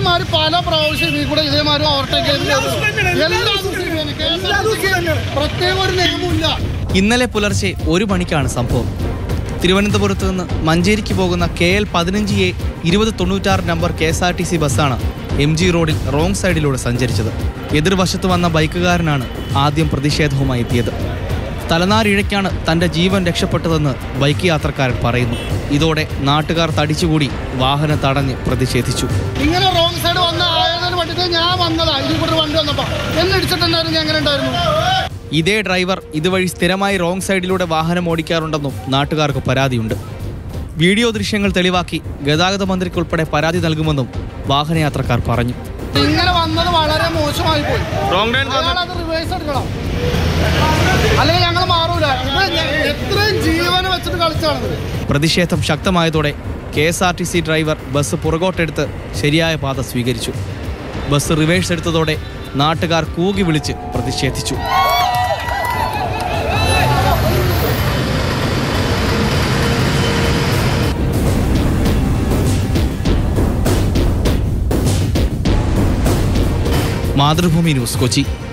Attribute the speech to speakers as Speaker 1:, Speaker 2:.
Speaker 1: ഇതേമാതിരി പല പ്രാവശ്യം ഇതിൽ കൂടെ ഇതേമാതിരി ഓവർടേക്ക് പ്രത്യേക ഒരു നിയമമില്ല.
Speaker 2: ഇന്നലെ പുലർച്ചെ 1 മണിക്കാണ് സംഭവം. തിരുവനന്തപുരത്ത് നിന്ന് മഞ്ചേരിക്ക് പോകുന്ന KL 15A 2096 നമ്പർ KSRTC ബസ്സാണ് MG റോഡിൽ റോങ് സൈഡിലൂടെ സഞ്ചരിച്ചത്. എതിർവശത്ത് വന്ന ബൈക്കുകാരനാണ് ആദ്യം പ്രതിഷേധവുമായി എത്തിയത്. തലനാരിഴയ്ക്കാണ് തൻ്റെ ജീവൻ രക്ഷപ്പെട്ടതെന്ന് ബൈക്ക് യാത്രക്കാരൻ പറയുന്നു. ഇതോടെ നാട്ടുകാർ തടിച്ചുകൂടി വാഹനം തടഞ്ഞ് പ്രതിഷേധിച്ചു.
Speaker 1: ഇങ്ങനെ റോങ് സൈഡ് വന്ന ആയതിന് വേണ്ടിയിട്ട് ഞാൻ വന്നതാ. ഇതിൽ വണ്ടി വന്നപ്പോൾ എന്നെ ഇടിച്ചിട്ടുണ്ടായിരുന്നു. എങ്ങനെ ഉണ്ടായിരുന്നു?
Speaker 2: ഇതേ ഡ്രൈവർ ഇതുവഴി സ്ഥിരമായി റോങ് സൈഡിലൂടെ വാഹനം ഓടിക്കാറുണ്ടെന്നും നാട്ടുകാർക്ക് പരാതിയുണ്ട്. വീഡിയോ ദൃശ്യങ്ങൾ തെളിവാക്കി ഗതാഗത മന്ത്രിക്കുൾപ്പെടെ പരാതി നൽകുമെന്നും വാഹനയാത്രക്കാർ പറഞ്ഞു.
Speaker 1: ഇങ്ങനെ വന്നത് വളരെ മോശമായി പോയി. റിവേഴ്സ് എടുക്കണം, അല്ലെങ്കിൽ ഞങ്ങൾ മാറൂല. എത്രയും ജീവനെ വെച്ചിട്ട് കളിച്ചാണ്.
Speaker 2: പ്രതിഷേധം ശക്തമായതോടെ KSRTC ഡ്രൈവർ ബസ് പുറകോട്ടെടുത്ത് ശരിയായ പാത സ്വീകരിച്ചു. ബസ് റിവേഴ്സ് എടുത്തതോടെ നാട്ടുകാർ കൂകി വിളിച്ച് പ്രതിഷേധിച്ചു. മാതൃഭൂമി ന്യൂസ്, കൊച്ചി.